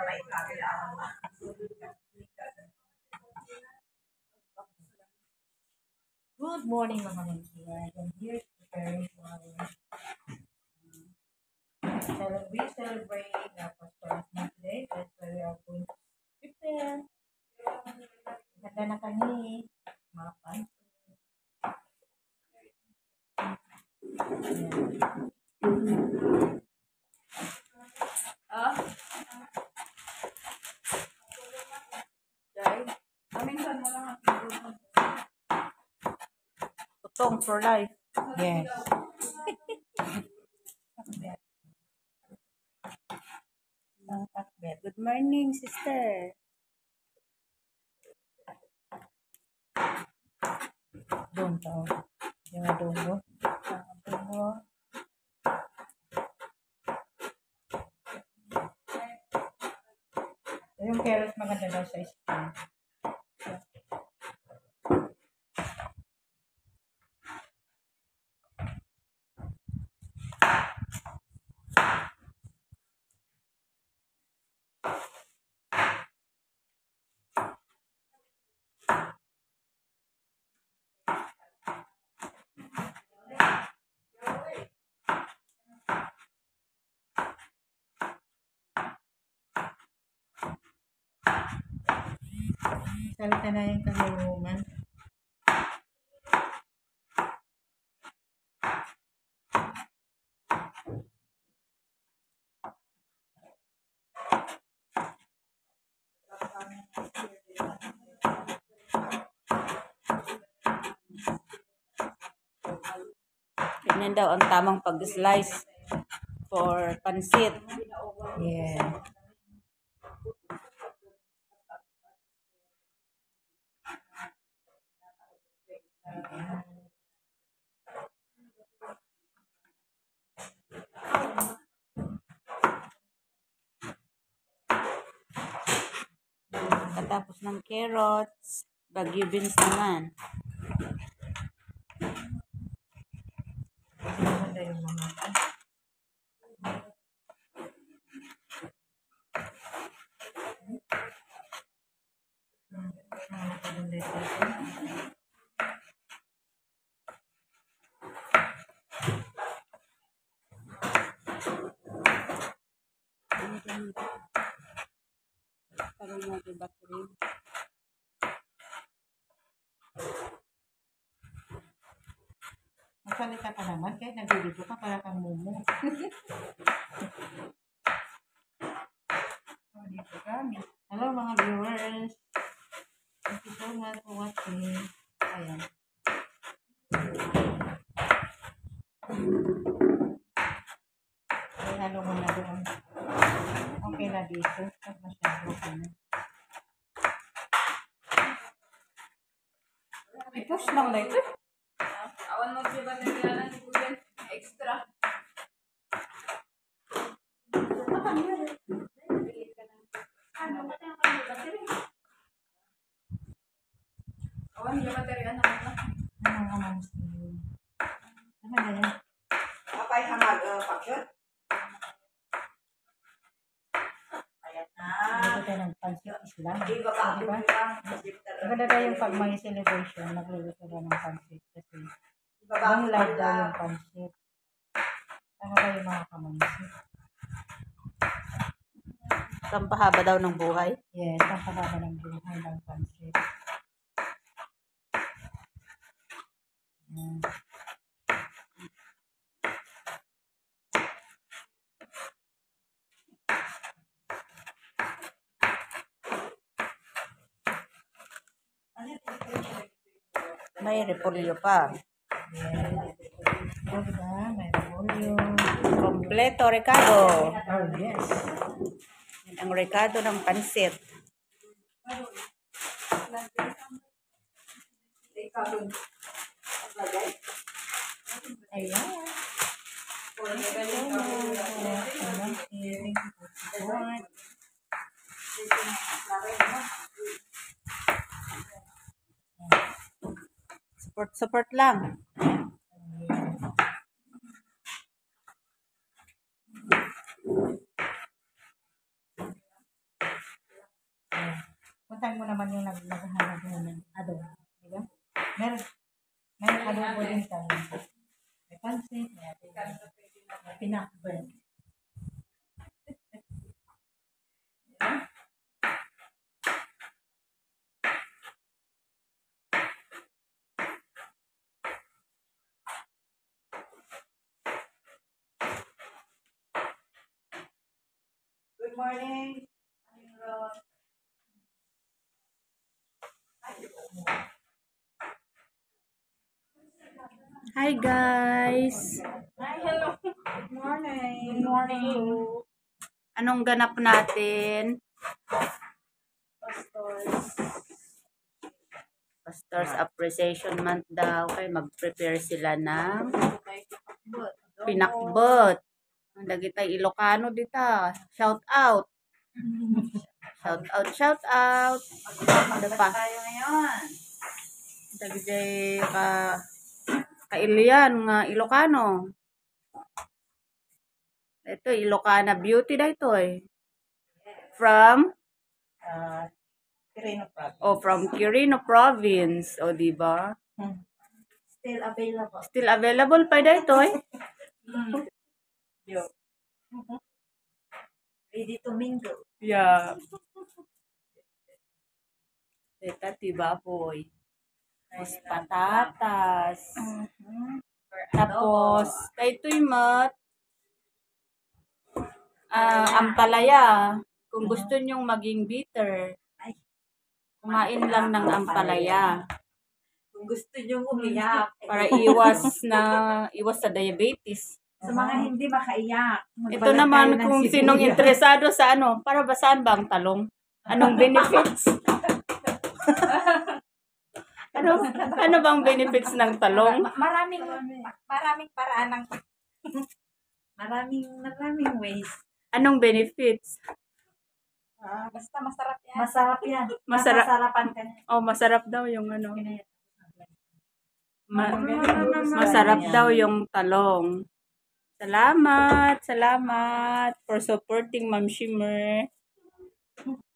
Good morning, mga mansiya. I'm here preparing for our celebrate Pastoral Night today. That's why we are going to prepare. Ganda na kami. Mga pansit. Tutong for life. Yes. Good morning, sister. Doon to. Yung adobo. Adobo. Yung carrot maganda daw sa skin. Salita na yung kahulungan. Ganyan daw ang tamang pag-slice for pansit. Yeah. Katapos ng carrots, bagyo beans naman. Maganda yung mga Parang natin battery. Magsalita ka naman kahit nag-video ka para kang mumu. Dito kami. Hello mga viewers. Thank you so much for watching. Ayan. Ay, halo mo na doon. Okay na dito. Pag masyado okay na. I-push lang na ito. Awan mo siya ba naglalaan si Kuya? Extra. Awan niya baterya na mo. Ano nga man siya? Ano na yan? Apay hamag pakyot. Ayan na. Dito tayo ng pansit isla. Iba ka Diba? Maganda tayo yung pag may celebration, nagluluto ka ng pansit. Kasi ang live daw yung pansit. Ano ba yung mga kamansit? Pampahaba daw ng buhay. Yes, ang pagkaka ng buhay ng pansit. Yan. May repolyo pa. Yes. Diba? May repolyo. Kompleto, Ricardo. Oh, yes. Yan ang Ricardo ng pansit. Ayan. Support lang. Matang mo naman yung naghahanap mo ng adobo. Di ba? Meron adobo din tayo. May pansit, may pinakbel. Good morning. Hi guys! Hi, hello. Good morning. Good morning. Anong ganap natin? Pastor's Appreciation Month daw. Kaya mag-prepare sila ng pinakbot. Dagitay Ilocano dita. Shout out! Shout out, shout out! Ano pa? Tayo ngayon. Dagitay kailian nga Ilocano. Ito, Ilocana Beauty na ito eh. From? Quirino Province. Oh, from Quirino Province. O, diba? Still available. Still available pa na ito eh. Yo. Ready to mingle. Yeah. Ito, diba, boy? Tapos patatas. Tapos, ito'y ampalaya. Kung gusto nyong maging bitter, kumain lang ng ampalaya. Kung gusto nyo umiyak. Para iwas sa diabetes. Sa mga hindi makaiyak. Ito naman kung sinong interesado sa para basahan ba ang talong? Anong benefits? ano bang benefits ng talong? Maraming paraan ng maraming ways. Anong benefits? Basta masarap yan. Masarap yan. Masarapan ka. Oh, masarap daw yung masarap daw yung talong. Salamat for supporting Ma'am Shimmer.